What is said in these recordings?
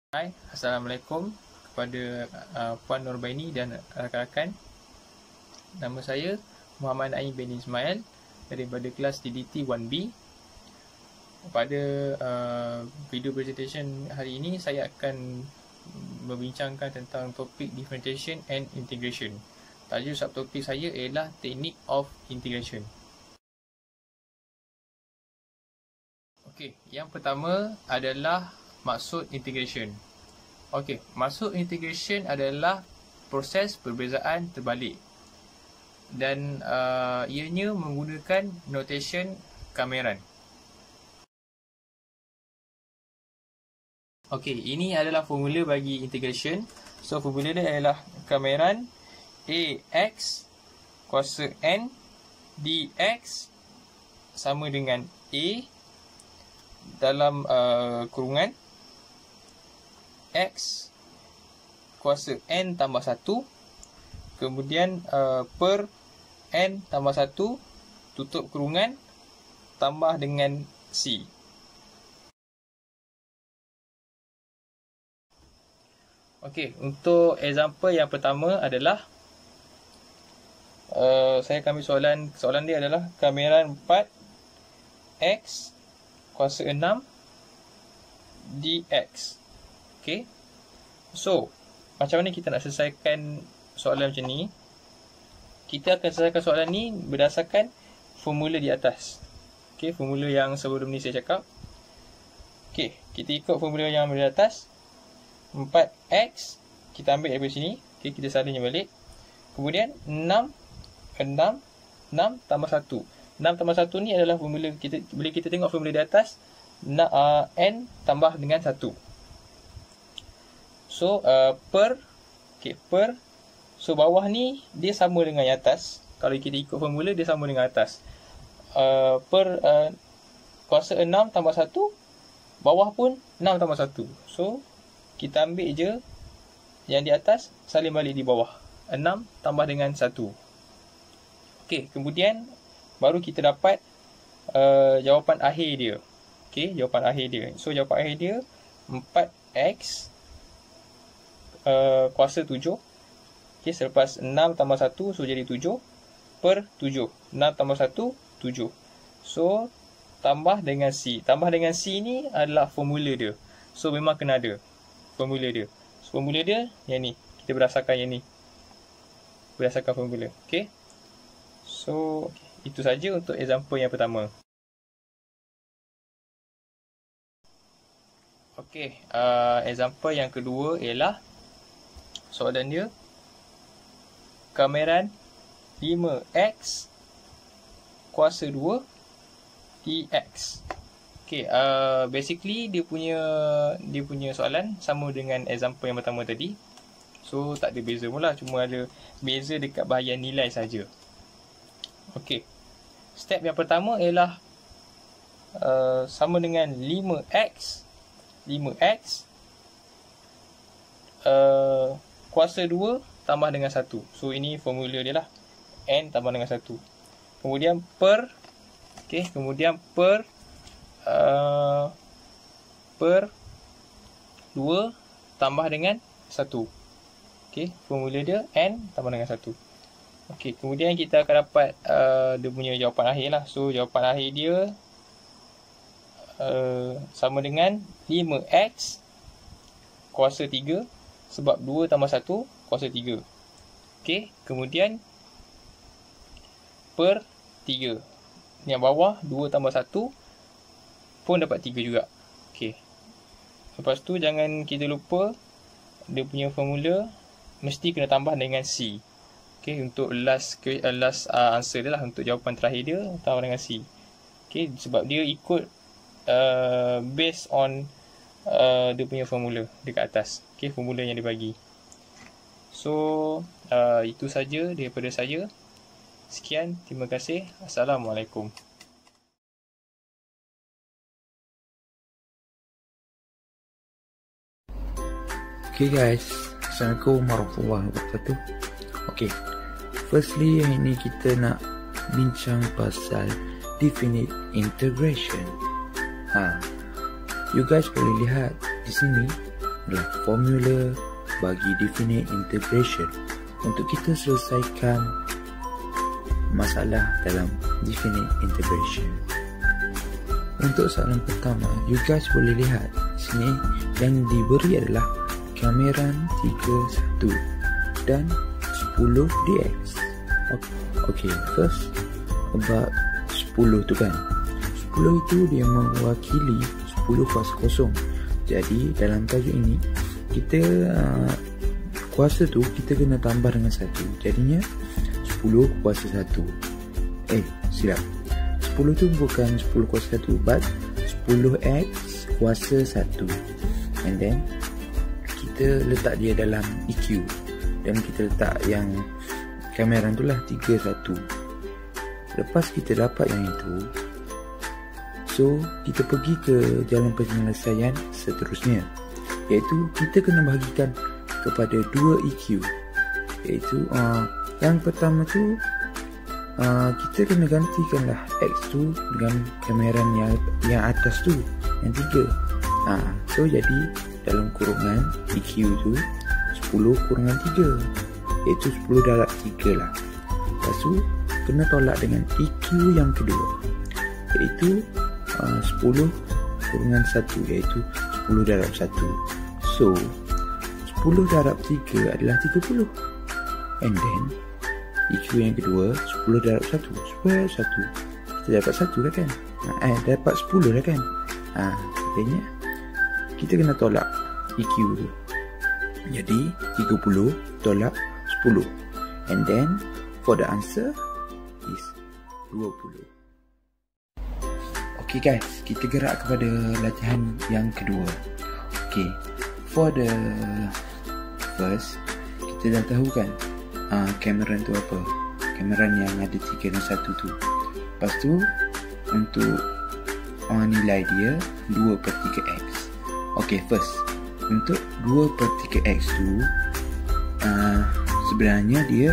Hai, Assalamualaikum kepada Puan Nurbaini dan rakan-rakan. Nama saya Muhammad Naim bin Ismail daripada kelas DDT 1B. Pada video presentation hari ini, saya akan membincangkan tentang topik differentiation and integration. Tajuk subtopik saya ialah Technique of Integration. Okey, yang pertama adalah maksud integration. Okey, maksud integration adalah proses perbezaan terbalik dan ianya menggunakan notation Cameron. Okey, ini adalah formula bagi integration. So formula dia adalah Cameron AX kuasa N dx sama dengan A dalam kurungan X kuasa N tambah 1, kemudian per N tambah 1 tutup kurungan tambah dengan C. Okey, untuk example yang pertama adalah saya akan ambil soalan dia adalah Cameron 4 X kuasa 6 dx. Okey. So, macam mana kita nak selesaikan soalan macam ni? Kita akan selesaikan soalan ni berdasarkan formula di atas. Okey, formula yang sebelum ni saya cakap. Okey, kita ikut formula yang di atas. 4x kita ambil dari sini. Okey, kita salinnya balik. Kemudian 6 tambah 1. 6 tambah 1 ni adalah formula kita, bila kita tengok formula di atas, n tambah dengan 1. So per so bawah ni dia sama dengan yang atas. Kalau kita ikut formula dia sama dengan atas. Kuasa 6 tambah 1, bawah pun 6 tambah 1. So kita ambil je yang di atas, salin balik di bawah. 6 tambah dengan 1. Okey, kemudian baru kita dapat jawapan akhir dia. Okey, jawapan akhir dia. So jawapan akhir dia 4x kuasa 7. Okey, selepas 6 tambah 1, so jadi 7 per 7. 6 tambah 1, 7. So tambah dengan C. Tambah dengan C ni adalah formula dia. So memang kena ada formula dia. So formula dia yang ni. Kita berdasarkan yang ni. Berdasarkan formula. Okey. So itu saja untuk example yang pertama. Okey, example yang kedua ialah soalan dia Cameron 5x kuasa 2 dx. Okey, basically dia punya soalan sama dengan example yang pertama tadi. So tak ada beza pun lah, cuma ada beza dekat bahagian nilai saja. Okey. Step yang pertama ialah sama dengan 5x kuasa 2 tambah dengan 1. So ini formula dia lah. N tambah dengan 1. Kemudian per per 2 tambah dengan 1. Okey, formula dia N tambah dengan 1. Okey, kemudian kita akan dapat dia punya jawapan akhir lah. So jawapan akhir dia sama dengan 5x kuasa 3 sebab 2 tambah 1 kuasa 3. Okey, kemudian per 3. Yang bawah 2 tambah 1 pun dapat 3 juga. Okey. Lepas tu jangan kita lupa dia punya formula mesti kena tambah dengan C. Okey, untuk last answer dia lah, untuk jawapan terakhir dia tambah dengan C. Okey, sebab dia ikut based on dia punya formula dekat atas. Okey, formula yang dia bagi. So itu saja daripada saya. Sekian, terima kasih. Assalamualaikum. Okay guys, Assalamualaikum warahmatullahi wabarakatuh. Okay, firstly yang ini kita nak bincang pasal definite integration. You guys boleh lihat di sini adalah formula bagi definite integration untuk kita selesaikan masalah dalam definite integration. Untuk soalan pertama, you guys boleh lihat sini yang diberi adalah kameran 31 dan 10 dx. Okay, first about 10 tu kan. 10 itu dia mewakili 10 kuasa kosong. Jadi dalam tajuk ini kita kuasa tu kita kena tambah dengan 1. Jadinya 10 kuasa 1. Silap. 10 tu bukan 10 kuasa 1, but 10x kuasa 1. And then kita letak dia dalam EQ. Dan kita letak yang kameran tu lah 31. Lepas kita dapat yang itu, so kita pergi ke jalan penyelesaian seterusnya, iaitu kita kena bahagikan kepada 2 EQ. Iaitu yang pertama tu kita kena gantikanlah X tu dengan kameran yang atas tu, yang 3. So jadi dalam kurungan EQ tu 10 kurungan 3, iaitu 10 darab 3 lah. Lepas tu kena tolak dengan EQ yang kedua, iaitu 10 kurungan 1, iaitu 10 darab 1. So 10 darab 3 adalah 30. And then EQ yang kedua 10 darab 1 square 1. Kita dapat 1 lah kan. Dapat 10 lah kan. Artinya kita kena tolak EQ tu. Jadi 30 tolak 10. And then for the answer is 20. Okay guys, kita gerak kepada latihan yang kedua. Okay, for the first, kita dah tahu kan kameran tu apa. Kameran yang ada 3 dan 1 tu. Lepas tu untuk nilai dia 2/3x. Okay, first untuk 2/3x tu sebenarnya dia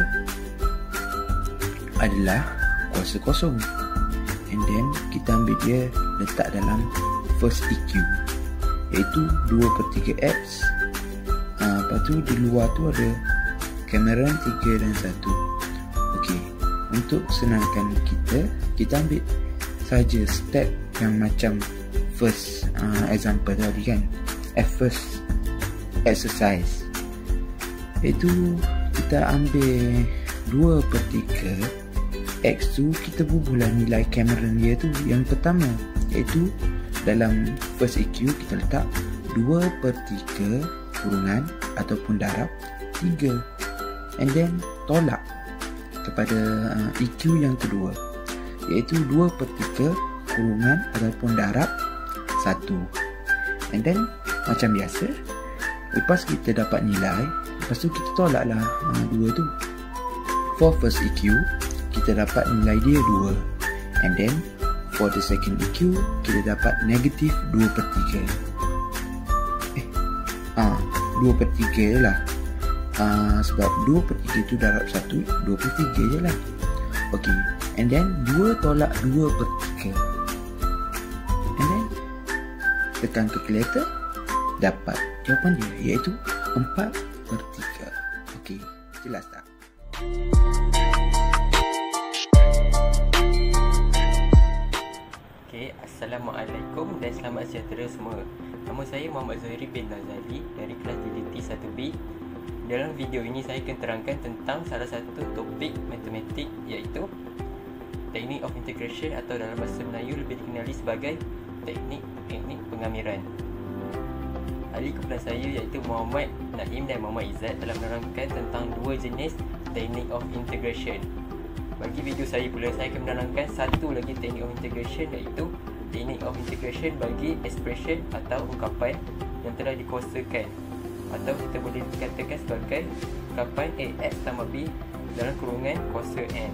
adalah kuasa kosong. And then kita ambil dia letak dalam first EQ, iaitu 2/3x. Lepas tu di luar tu ada kameran 3 dan 1. Okey, untuk senangkan kita ambil saja step yang macam first example tadi kan, first exercise, iaitu kita ambil 2/3 X tu, kita bubuhlah nilai kameran dia tu yang pertama, iaitu dalam first EQ kita letak 2/3 kurungan ataupun darab 3. And then tolak kepada EQ yang kedua, iaitu 2/3 kurungan ataupun darab 1. And then macam biasa, lepas kita dapat nilai, lepas tu kita tolaklah 2 tu. For first EQ kita dapat nilai dia 2. And then for the second EQ kita dapat negatif 2/3. 2/3 je lah. Sebab 2/3 tu darab 1, 2/3 je lah. Ok, and then 2 tolak 2/3. And then tekan calculator, dapat jawapan dia, iaitu 4/3. Ok, jelas tak? Assalamualaikum dan selamat sejahtera semua. Nama saya Muhammad Zuhairi bin Nazali dari kelas DDT 1B. Dalam video ini saya akan terangkan tentang salah satu topik matematik, iaitu teknik of integration atau dalam bahasa Melayu lebih dikenali sebagai teknik pengamiran. Ahli kumpulan saya iaitu Muhammad Naim dan Muhammad Izzat telah menerangkan tentang dua jenis teknik of integration. Bagi video saya pula, saya akan menerangkan satu lagi teknik of integration, iaitu teknik of integration bagi expression atau ungkapan yang telah dikuasakan, atau kita boleh katakan sebagai ungkapan AX tambah B dalam kurungan kuasa N.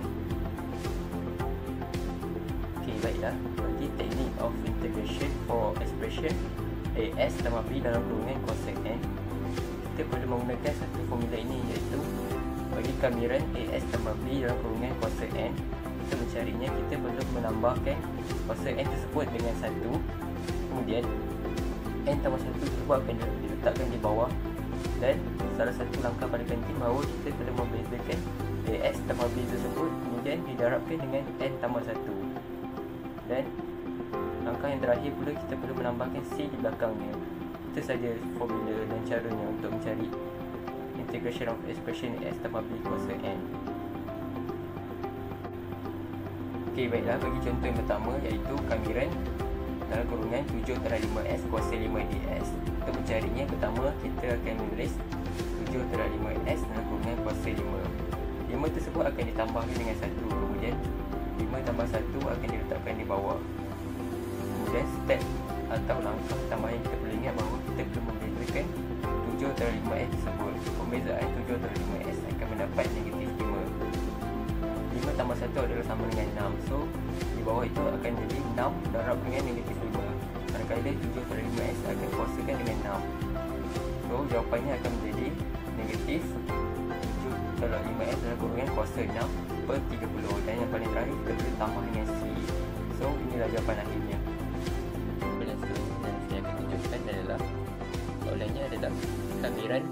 Okey, baiklah. Bagi teknik of integration for expression AX tambah B dalam kurungan kuasa N, kita perlu menggunakan satu formula ini, iaitu bagi kameran AX tambah B dalam kurungan kuasa N, kita mencarinya, kita perlu menambahkan kuasa N tersebut dengan 1. Kemudian N tambah 1 tersebut akan diletakkan di bawah. Dan salah satu langkah paling penting bahawa kita telah membezakan AS tambah B tersebut, kemudian didarabkan dengan N tambah 1. Dan langkah yang terakhir pula, kita perlu menambahkan C di belakangnya. Itu saja formula dan caranya untuk mencari integration of expression S tambah B kuasa N. Okey, baiklah, bagi contoh yang pertama iaitu kamiran dalam kurungan 7/5S kuasa 5DS. Untuk mencarinya, pertama kita akan menulis 7/5S dalam kurungan kuasa 5. 5 tersebut akan ditambahkan dengan 1, kemudian 5 tambah 1 akan diletakkan di bawah. Kemudian step atau langkah tambahan kita perlu ingat bahawa kita perlu membezakan 7/5S tersebut. Pembezaan 7/5S akan mendapat negatif 5. 5 tambah 1 adalah sama dengan 6. So, di bawah itu akan jadi 6 darab dengan negatif 5. Manakala 7/5S akan kuasakan dengan 6. So, jawapannya akan menjadi negatif 7/5S dalam kurungan kuasa 6/30. Dan yang paling terakhir kita boleh tambah dengan C. So, inilah jawapan akhirnya. Soalan seterusnya yang saya akan tunjukkan adalah soalannya adalah kamiran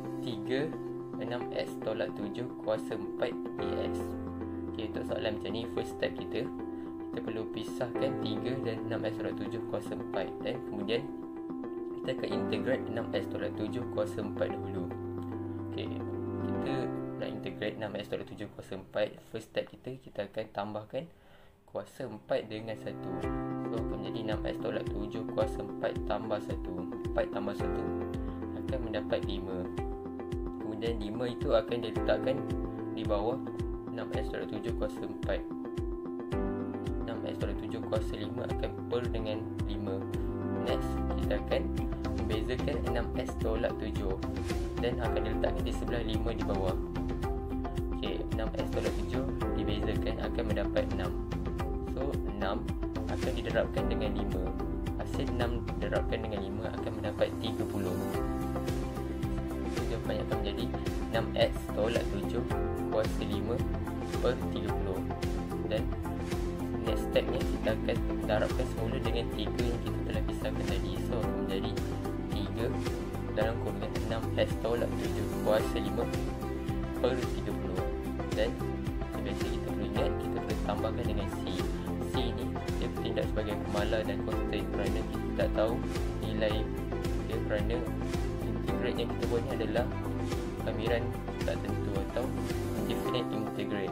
3/6S tolak 7 kuasa 4DS. Okay, untuk soalan macam ni, first step kita perlu pisahkan 3 dan 6S tolak 7 kuasa 4. Dan kemudian kita akan integrate 6S tolak 7 kuasa 4 dahulu. Okay, kita nak integrate 6S tolak 7 kuasa 4. First step kita akan tambahkan kuasa 4 dengan 1. So, akan menjadi 6S tolak 7 kuasa 4 tambah 1. 4 tambah 1 akan mendapat 5. Kemudian 5 itu akan diletakkan di bawah 6S tolak 7 kuasa 4. 6S tolak 7 kuasa 5 akan per dengan 5. Next, kita akan membezakan 6S tolak 7 dan akan diletakkan di sebelah 5 di bawah. Okay, 6S tolak 7 dibezakan akan mendapat 6. So, 6 akan didarabkan dengan 5. Hasil 6 didarabkan dengan 5 akan mendapat 30. So, jawapannya akan menjadi 6x tolak 7 kuasa 5 per 30. Dan next stepnya kita akan darabkan semula dengan 3 yang kita telah pisahkan tadi. So, akan menjadi 3 dalam kurungan 6x tolak 7 kuasa 5 per 30. Dan biasa kita perlu ingat, kita perlu tambahkan dengan C. C ni dia bertindak sebagai pemalar dan constant kerana kita tak tahu nilai dia, kerana integrate yang kita buat ni adalah kamiran tak tentu atau definite integrate.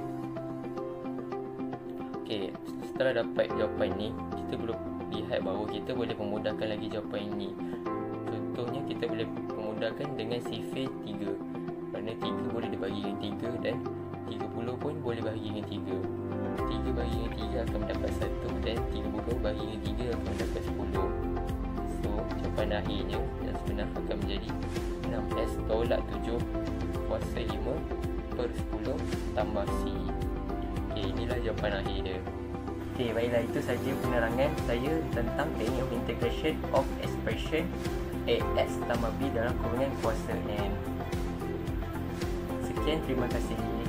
Okey, setelah dapat jawapan ni, kita perlu lihat bahawa kita boleh memudahkan lagi jawapan ini. Contohnya, kita boleh memudahkan dengan sifar 3, kerana 3 boleh dibagi dengan 3 dan 30 pun boleh bahagi dengan 3. 3 bahagi dengan 3 akan mendapat 1 dan 30 bahagi dengan 3 akan mendapat 10. So, jawapan akhirnya yang sebenar akan menjadi 6S tolak 7 kuasa 5 per 10 tambah C. Okay, inilah jawapan akhir dia. Okey, baiklah, itu saja penerangan saya tentang teknik of integration of expression AS tambah B dalam kurungan kuasa N. Sekian, terima kasih.